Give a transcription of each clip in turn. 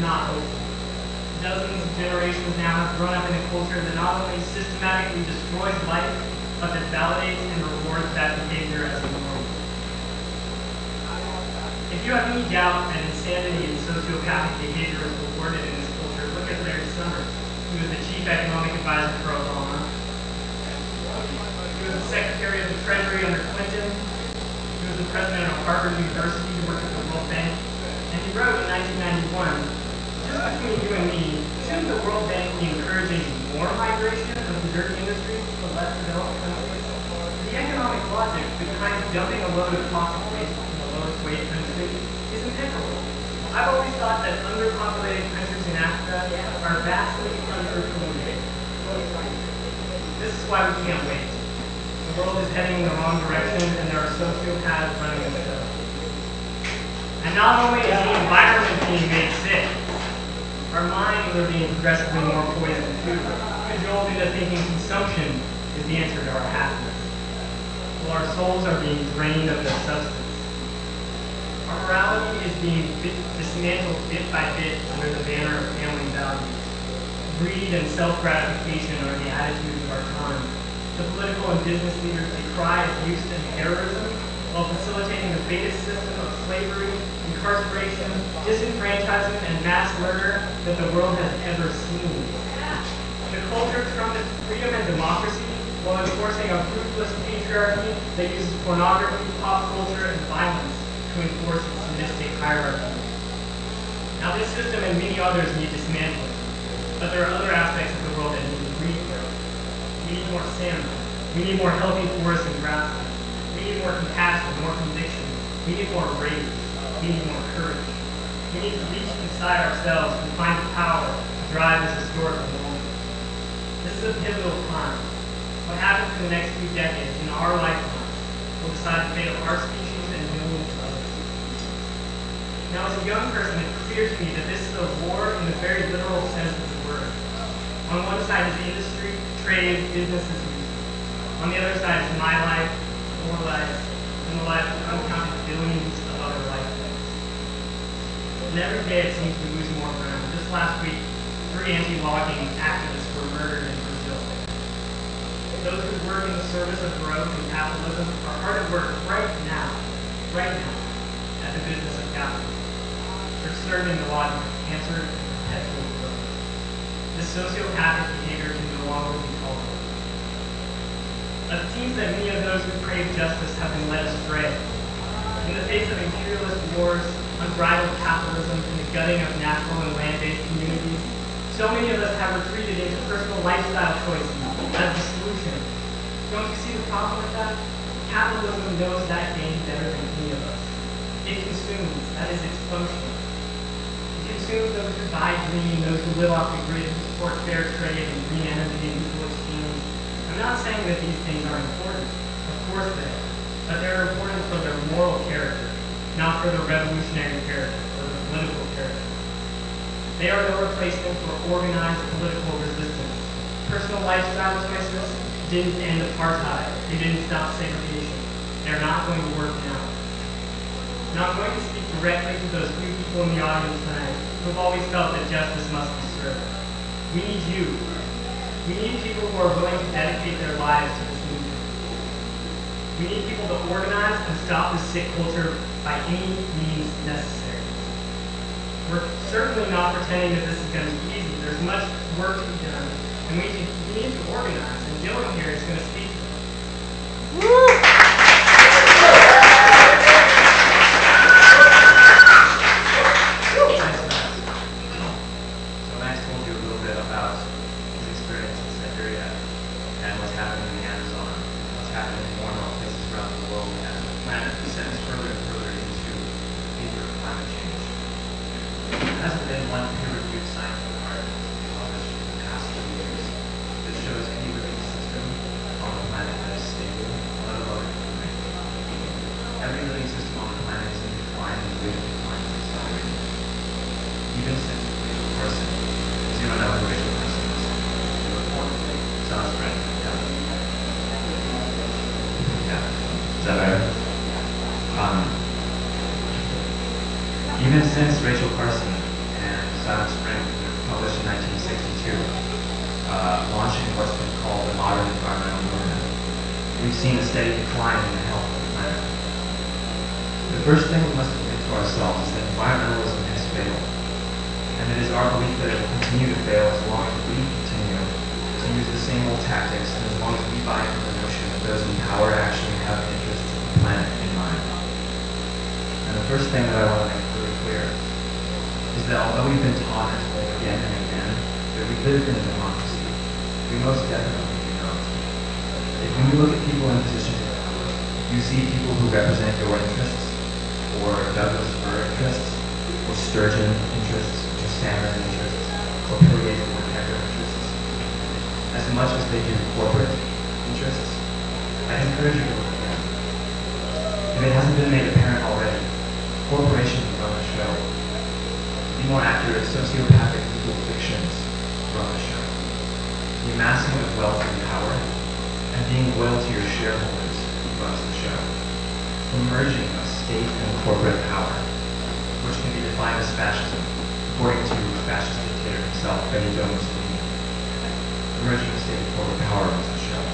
not hopeful. Dozens of generations now have grown up in a culture that not only systematically destroys life, but that validates and rewards that behavior as a norm. If you have any doubt that insanity and sociopathic behavior is rewarded in this culture, look at Larry Summers, who was the chief economic advisor for Obama. He was the Secretary of the Treasury under Clinton. He was the president of Harvard University to work at the World Bank. And he wrote in 1991, just between you and me, shouldn't the World Bank be encouraging more migration of the dirty industries to less developed countries? The economic logic behind dumping a load of toxic waste in the lowest wage country is impeccable. I've always thought that underpopulated countries in Africa are vastly underpolluted. This is why we can't wait. The world is heading in the wrong direction, and there are sociopaths running the show. And not only is the environment being made sick, our minds are being progressively more poisoned too, cajoled into thinking consumption is the answer to our happiness, while our souls are being drained of their substance. Our morality is being dismantled bit by bit under the banner of family values. Greed and self-gratification are the attitudes of our time. The political and business leaders decry abuse and terrorism while facilitating the biggest system of slavery, incarceration, disenfranchisement, and mass murder that the world has ever seen. The culture trumpets freedom and democracy while enforcing a ruthless patriarchy that uses pornography, pop culture, and violence to enforce its sadistic hierarchy. Now, this system and many others need dismantling, but there are other aspects of the world that need regrowth. We need more salmon. We need more healthy forests and grasslands. We need more compassion, more conviction. We need more rage. We need more courage. We need to reach inside ourselves and find the power to drive this historical moment. This is a pivotal time. What happens in the next few decades in our lifetimes will decide the fate of our species and millions of others. Now, as a young person, it's clear to me that this is a war in the very literal sense of the word. On one side is industry, trade, business as usual. On the other side is my life, your life, and the life of uncounted billions of other life forms. And every day it seems we lose more ground. Just last week, 3 anti-logging activists were murdered in Brazil. Those who work in the service of growth and capitalism are hard at work right now, at the business of capitalism. They're serving the logic of cancer and perpetual growth. This sociopathic behavior can no longer be tolerated. But it seems that many of those who crave justice have been led astray. In the face of imperialist wars, unbridled capitalism, and the gutting of natural and land-based communities, so many of us have retreated into personal lifestyle choices as the solution. Don't you see the problem with that? Capitalism knows that game better than any of us. It consumes, that is its function. It consumes those who buy green, those who live off the grid, who support fair trade and green energy and equal exchange. I'm not saying that these things are important. Of course they are. But they're important for their moral character, not for their revolutionary character or their political character. They are no replacement for organized political resistance. Personal lifestyle choices didn't end apartheid. They didn't stop segregation. They're not going to work now. Now I'm going to speak directly to those few people in the audience tonight who have always felt that justice must be served. We need you. We need people who are willing to dedicate their lives to this movement. We need people to organize and stop this sick culture by any means necessary. We're certainly not pretending that this is going to be easy. There's much work to be done, and we need to organize, and Dylan here is going to speak to us. Woo! Shows any living system on the planet that is stable, let alone we've seen a steady decline in the health of the planet. The first thing we must admit to ourselves is that environmentalism has failed, and it is our belief that it will continue to fail as long as we continue to use the same old tactics, and as long as we buy into the notion that those in power actually have the interests of the planet in mind. And the first thing that I want to make really clear is that although we've been taught and told again and again that we live in a democracy, we most definitely do not. If when you look at people in positions of power, you see people who represent your interests, or Douglas Fir interests, or Sturgeon interests, or Salmon interests, or Pillier Woodpecker interests, as much as they do corporate interests, I encourage you to look again. If it hasn't been made apparent already, corporations run the show. To be more accurate, sociopathic legal fictions run the show. The amassing of wealth and power, and being loyal to your shareholders runs the show. The merging of state and corporate power, which can be defined as fascism, according to fascist dictator himself, Benito Mussolini. The merging of state and corporate power runs the show.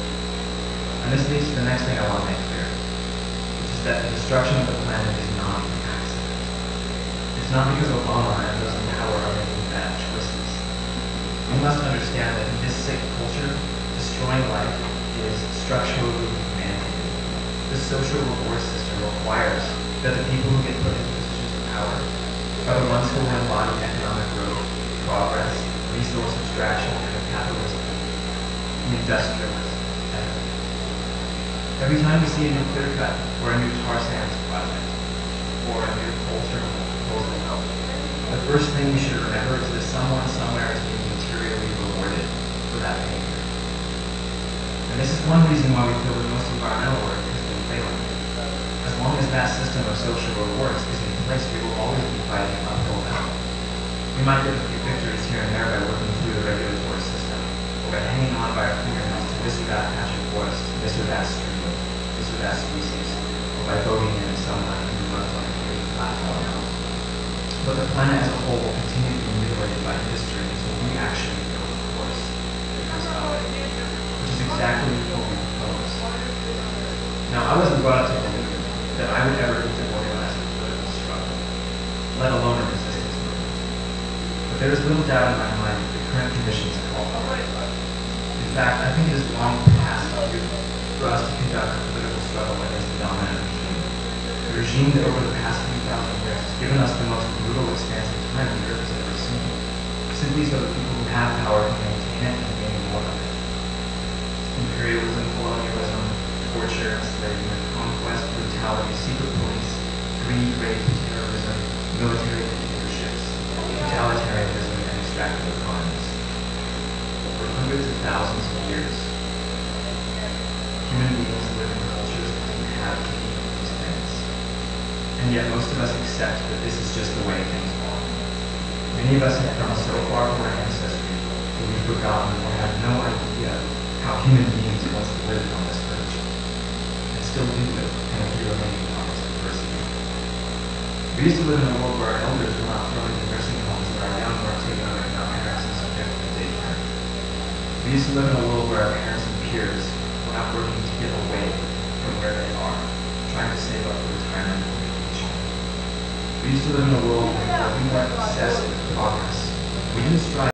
And this leads to the next thing I want to make clear, which is that the destruction of the planet is not an accident. It's not because Obama and those in power are making bad choices. We must understand that in this sick culture, destroying life is structurally mandated. The social reward system requires that the people who get put into positions of power are the ones who will embody economic growth, progress, resource extraction, and the capitalism, the industrialist ethic. Every time we see a new clear cut, or a new tar sands project, or a new coal terminal proposal, the first thing we should remember is that someone somewhere is being materially rewarded for that behavior. And this is one reason why we feel that most environmental work has been failing. As long as that system of social rewards is in place, we will always be fighting an uphill battle. We might get a few victories here and there by working through the regulatory system, or by hanging on by our fingernails to this or that patch of forest, this or that stream, this or that species, or by voting in someone who runs on a great platform. But the planet as a whole will continue to be mutilated by history until we actually go the course that comes out, which is exactly what we propose. Now, I wasn't brought up to believe that I would ever need to organize a political struggle, let alone a resistance movement. But there is little doubt in my mind that the current conditions call for it. In fact, I think it is long past due for us to conduct a political struggle against the dominant regime. The regime that over the past few thousand years has given us the most brutal expanse of time the earth has ever seen, simply so that people who have power can maintain it and gain more of it. Imperialism, colonialism, torture, enslavement, conquest, brutality, secret police, greed, rape, terrorism, military dictatorships, totalitarianism, and extractive economies. For hundreds of thousands of years, human beings live in cultures that didn't have any of these things. And yet most of us accept that this is just the way things are. Many of us have come so far from our ancestry that we've forgotten or have no idea how human beings once lived on this earth, and still do live in a few remaining pockets of diversity. We used to live in a world where our elders were not thrown into nursing homes, where our young were taken away from our parents and subjected to daycare. We used to live in a world where our parents and peers were not working to get away from where they are, trying to save up for retirement or vacation. We used to live in a world where we weren't obsessed with progress. We didn't strive